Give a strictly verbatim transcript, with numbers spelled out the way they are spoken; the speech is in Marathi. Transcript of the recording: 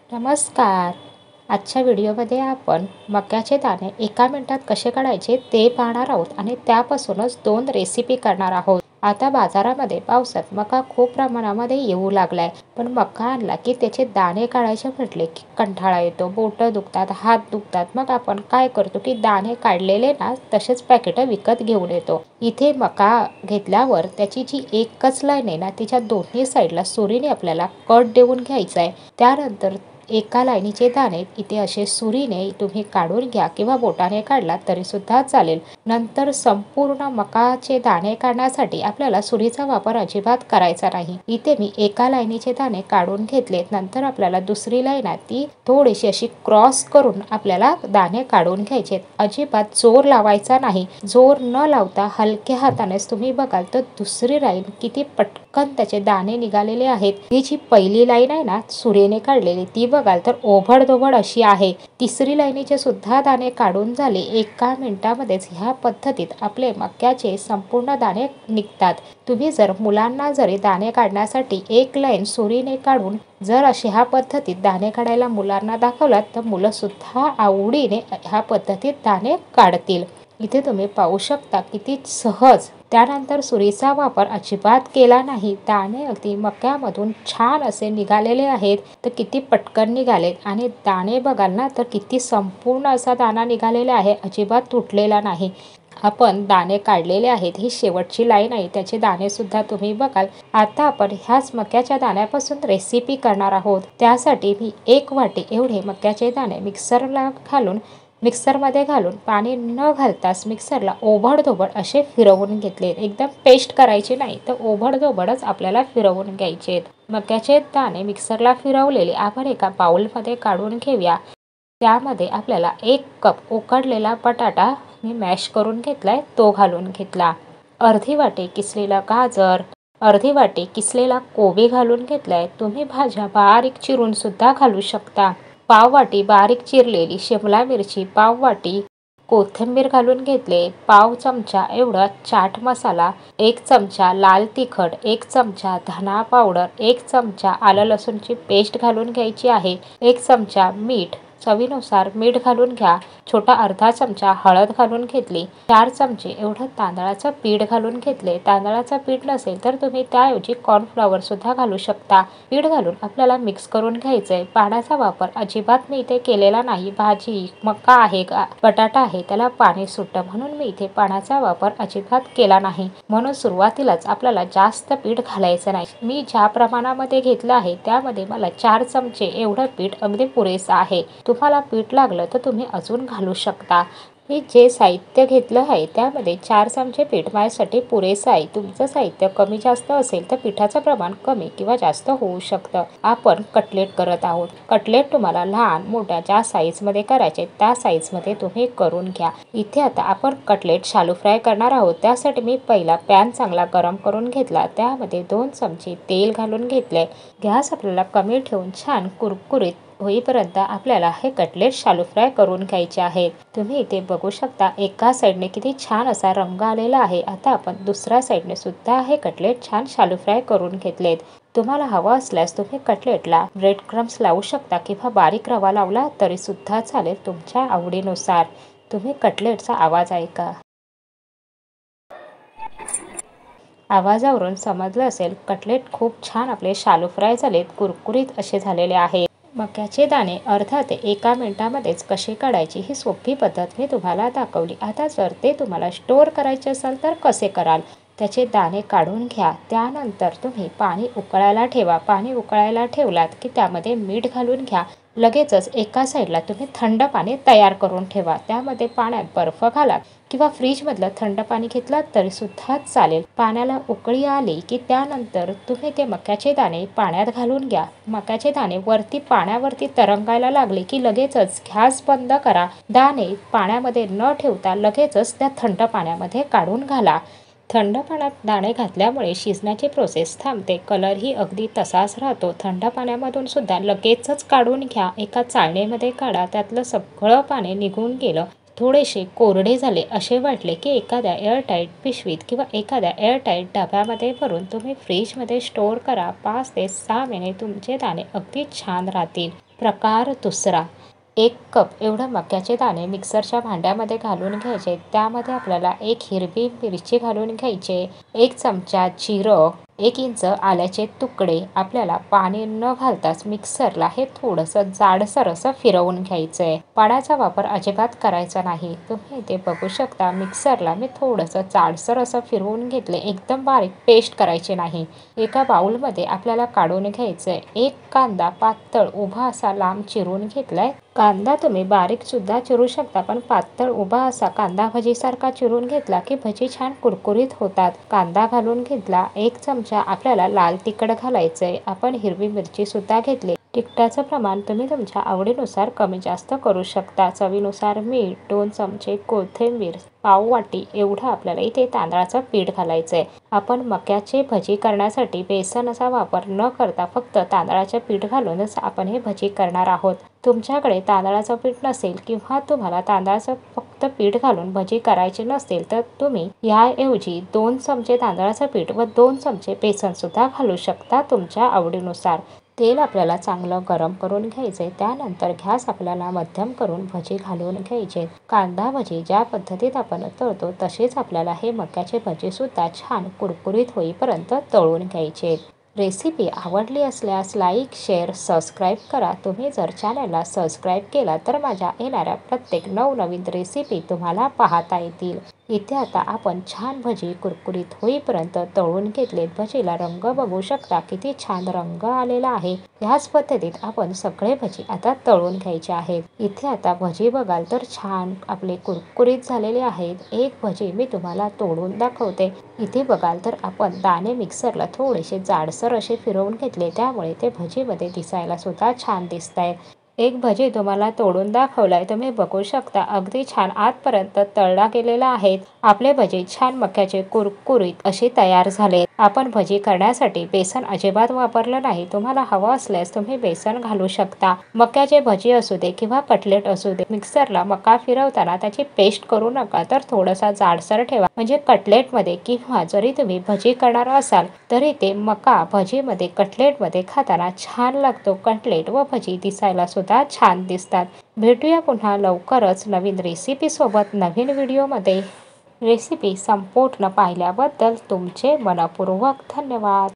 नमस्कार. आजच्या व्हिडिओमध्ये आपण मक्याचे दाणे एका मिनिटात कसे काढायचे ते पाहणार आहोत आणि त्यापासूनच दोन रेसिपी करणार आहोत. आता बाजारामध्ये पावसात मका खूप प्रमाणामध्ये येऊ लागलाय, पण मका आणला की त्याचे दाणे काढायचे म्हटले की कंटाळा येतो, बोटं दुखतात, हात दुखतात. मग आपण काय करतो की दाणे काढलेले ना तसेच पॅकेट विकत घेऊन येतो. इथे मका घेतल्यावर त्याची जी एकच लाईन आहे ना तिच्या दोन्ही साईडला सुरीने आपल्याला कट देऊन घ्यायचा आहे. त्यानंतर एका लाईनीचे दाणे इथे असे सुरीने तुम्ही काढून घ्या किंवा बोटाने काढला तरी सुद्धा चालेल. नंतर संपूर्ण मकाचे दाणे काढण्यासाठी आपल्याला सुरीचा वापर अजिबात करायचा नाही. इथे मी एका लाईनीचे दाणे काढून घेतले. नंतर आपल्याला दुसरी लाईन आहे ती थोडीशी अशी क्रॉस करून आपल्याला दाणे काढून घ्यायचे. अजिबात जोर लावायचा नाही. जोर न लावता हलक्या हातानेच तुम्ही बघाल तर दुसरी लाईन किती पटकन त्याचे दाणे निघालेले आहेत. ही जी पहिली लाईन आहे ना सुरीने काढलेली ती बघाल तर ओबडधोबड अशी आहे. तिसरी लाईनीचे सुद्धा दाणे काढून झाले. एका मिनिटामध्येच ह्या पद्धतीत आपले मक्याचे संपूर्ण दाणे निघतात. तुम्ही जर मुलांना जरी दाणे काढण्यासाठी एक लाईन सुरीने काढून जर अशी ह्या पद्धतीत दाणे काढायला मुलांना दाखवलात तर मुलं सुद्धा आवडीने ह्या पद्धतीत दाणे काढतील. इथे तुम्ही पाहू शकता किती सहज. त्यानंतर सुरीचा वापर अजिबात केला नाही. दाणे अगदी मक्यामधून छान असे निघालेले आहेत. तर किती पटकन निघालेत आणि दाणे बघाल ना तर किती संपूर्ण असा दाणा निघालेला आहे, अजिबात तुटलेला नाही. आपण दाणे काढलेले आहेत. ही शेवटची लाईन आहे, त्याचे दाणे सुद्धा तुम्ही बघाल. आता आपण ह्याच मक्याच्या दाण्यापासून रेसिपी करणार आहोत. त्यासाठी मी एक वाटी एवढे मक्याचे दाणे मिक्सरला घालून मिक्सरमध्ये घालून पाणी न घालताच मिक्सरला ओबडधोबड असे फिरवून घेतले. एकदम पेस्ट करायची नाही तर ओबडधोबडच आपल्याला फिरवून घ्यायचे. मक्याचे दाणे मिक्सरला फिरवलेले आपण एका बाउलमध्ये काढून घेऊया. त्यामध्ये आपल्याला एक कप उकडलेला बटाटा मी मॅश करून घेतलाय तो घालून घेतला. अर्धी वाटी किसलेला गाजर, अर्धी वाटी किसलेला कोबी घालून घेतलाय. तुम्ही भाज्या बारीक चिरून सुद्धा घालू शकता. पाव वाटी बारीक चिरलेली शिमला मिरची, पाव वाटी कोथिंबीर घालून घेतले. पाव चमचा एवढा चाट मसाला, एक चमचा लाल तिखट, एक चमचा धना पावडर, एक चमचा आलं लसूणची पेस्ट घालून घ्यायची आहे. एक चमचा मीठ, चवीनुसार मीठ घालून घ्या. छोटा अर्धा चमचा हळद घालून घेतली. चार चमचे एवढं तांदळाचं पीठ घालून घेतले. तांदळाचं पीठ नसेल तर तुम्ही त्याऐवजी कॉर्नफ्लॉवर सुद्धा घालू शकता. पीठ घालून आपल्याला मिक्स करून घ्यायचंय. पाण्याचा वापर अजिबात मी इथे केलेला नाही. भाजी मका आहे, बटाटा आहे त्याला पाणी सुटतं म्हणून मी इथे पाण्याचा वापर अजिबात केला नाही. म्हणून सुरुवातीलाच आपल्याला जास्त पीठ घालायचं नाही. मी ज्या प्रमाणामध्ये घेतलं आहे त्यामध्ये मला चार चमचे एवढं पीठ अगदी पुरेसं आहे. तुम्हाला पीठ लागलं तर तुम्ही अजून घालू शकता. मी जे साहित्य घेतलं आहे त्यामध्ये चार चमचे पीठ माझ्यासाठी पुरेसं आहे. तुमचं साहित्य कमी जास्त असेल तर पिठाचं प्रमाण कमी किंवा जास्त होऊ शकतं. आपण कटलेट करत आहोत. कटलेट तुम्हाला लहान मोठ्या ज्या साईजमध्ये करायचे त्या साईजमध्ये तुम्ही करून घ्या. इथे आता आपण कटलेट शालो फ्राय करणार आहोत. त्यासाठी मी पहिला पॅन चांगला गरम करून घेतला. त्यामध्ये दोन चमचे तेल घालून घेतले. गॅस आपल्याला कमी ठेवून छान कुरकुरीत होईपर्यंत आपल्याला हे कटलेट शालो फ्राय करून घ्यायचे आहेत. तुम्ही इथे बघू शकता एका साईडने किती छान असा रंग आलेला आहे. आता आपण दुसऱ्या साईडने सुद्धा हे कटलेट छान शालो फ्राय करून घेतलेत. तुम्हाला हवं असल्यास तुम्ही कटलेटला ब्रेड क्रम्स लावू शकता किंवा बारीक रवा लावला तरी सुद्धा चालेल, तुमच्या आवडीनुसार. तुम्ही कटलेटचा आवाज ऐका. आवाजावरून समजलं असेल कटलेट खूप छान आपले शालो फ्राय झालेत, कुरकुरीत असे झालेले आहेत. मक्याचे दाणे अर्धा ते एका मिनिटामध्येच कसे काढायचे ही सोपी पद्धत मी तुम्हाला दाखवली. आता जर ते तुम्हाला स्टोअर करायचे असेल तर कसे कराल? त्याचे दाणे काढून घ्या. त्यानंतर तुम्ही पाणी उकळायला ठेवा. पाणी उकळायला ठेवलात की त्यामध्ये मीठ घालून घ्या. लगेचच एका साईडला तुम्ही थंड पाणी तयार करून ठेवा. त्यामध्ये पाण्यात बर्फ घाला किंवा फ्रीजमधलं थंड पाणी घेतलात तरी सुद्धा चालेल. पाण्याला उकळी आली की त्यानंतर तुम्ही ते मक्याचे दाणे पाण्यात घालून घ्या. मक्याचे दाणे वरती पाण्यावरती तरंगायला लागले की लगेचच गॅस बंद करा. दाणे पाण्यामध्ये न ठेवता लगेचच त्या थंड पाण्यामध्ये काढून घाला. थंड पाण्यात दाणे घातल्यामुळे शिजण्याची प्रोसेस थांबते. कलरही अगदी तसाच राहतो. थंड पाण्यामधून सुद्धा लगेचच काढून घ्या. एका चाळणीमध्ये काढा. त्यातलं सगळं पाणी निघून गेलं. थोडेसे कोरडे झाले असे वाटले की एखाद्या एअरटाईट पिशवीत किंवा एखाद्या एअरटाईट डब्यामध्ये भरून तुम्ही फ्रीजमध्ये स्टोअर करा. पाच ते सहा महिने तुमचे दाणे अगदी छान राहतील. प्रकार दुसरा, एक कप एवढं मक्याचे दाणे मिक्सरच्या भांड्यामध्ये घालून घ्यायचे. त्यामध्ये आपल्याला एक हिरवी मिरची घालून घ्यायचे, एक चमचा जिरं, एक इंच आल्याचे तुकडे. आपल्याला पाणी न घालताच मिक्सरला हे थोडंसं जाडसर असं फिरवून घ्यायचंय. पाण्याचा वापर अजिबात करायचा नाही. तुम्ही ते बघू शकता, मिक्सरला मी थोडंसं जाडसर असं फिरवून घेतले. एकदम बारीक पेस्ट करायची नाही. एका बाउलमध्ये आपल्याला काढून घ्यायचंय. एक कांदा पातळ उभा असा लांब चिरून घेतलाय. कांदा तुम्ही बारीक सुद्धा चिरू शकता, पण पातळ उभा असा कांदा भजीसारखा चिरून घेतला की भजी छान कुरकुरीत होतात. कांदा घालून घेतला. एक चमचा आपल्याला लाल तिखट घालायचंय. आपण हिरवी मिरची सुद्धा घेतली. तिखटाचं प्रमाण तुम्ही तुमच्या आवडीनुसार कमी जास्त करू शकता. चवीनुसार मीठ, दोन चमचे कोथिंबीर, पाव वाटी एवढं आपल्याला इथे तांदळाचं पीठ घालायचंय. आपण मक्याचे भजी करण्यासाठी बेसनाचा वापर न करता फक्त तांदळाचे पीठ घालूनच आपण हे भजी करणार आहोत. तुमच्याकडे तांदळाचं पीठ नसेल किंवा तुम्हाला तांदळाचं फक्त पीठ घालून भजी करायची नसेल तर तुम्ही याऐवजी दोन चमचे तांदळाचं पीठ व दोन चमचे बेसन सुद्धा घालू शकता तुमच्या आवडीनुसार. तेल आपल्याला चांगलं गरम करून घ्यायचे. त्यानंतर गॅस आपल्याला मध्यम करून भजी घालून घ्यायचे. कांदा भजी ज्या पद्धतीत आपण तळतो तसेच आपल्याला हे मक्याचे भजी सुद्धा छान कुरकुरीत होईपर्यंत तळून घ्यायचे. रेसिपी आवडली असल्यास लाईक, शेअर, सबस्क्राईब करा. तुम्ही जर चॅनलला सबस्क्राईब केला तर माझ्या येणाऱ्या प्रत्येक नवनवीन रेसिपी तुम्हाला पाहता येतील. इथे आता आपण छान भजी कुरकुरीत होईपर्यंत तळून घेतलेत. भजीला रंग बघू शकता, किती छान रंग आलेला आहे. ह्याच पद्धतीत आपण सगळे भजी आता तळून घ्यायचे आहेत. इथे आता भजी बघाल तर छान आपले कुरकुरीत झालेले आहेत. एक भजी मी तुम्हाला तोडून दाखवते. इथे बघाल तर आपण दाणे मिक्सरला थोडेसे जाडसर असे फिरवून घेतले, त्यामुळे ते भजीमध्ये दिसायला सुद्धा छान दिसतायत. एक भजी तुम्हाला तोडून दाखवलाय. तुम्ही बघू शकता अगदी छान आतपर्यंत तळला गेलेला आहे. आपले भजी छान मक्याचे कुरकुरीत असे तयार झाले. आपण भजी करण्यासाठी बेसन अजिबात वापरलं नाही. तुम्हाला हवं असल्यास तुम्ही बेसन घालू शकता. मक्याचे भजी असू दे किंवा कटलेट असू दे, मिक्सरला मका फिरवताना त्याची पेस्ट करू नका, तर थोडासा जाडसर ठेवा. म्हणजे कटलेटमध्ये किंवा जरी तुम्ही भजी करणार असाल तरी ते मका भजीमध्ये कटलेटमध्ये खाताना छान लागतो. कटलेट व भजी दिसायला सुद्धा छान दिसतात. भेटूया पुन्हा लवकरच नवीन रेसिपी सोबत नवीन व्हिडिओमध्ये. रेसिपी संपूर्ण पाहिल्याबद्दल तुमचे मनपूर्वक धन्यवाद.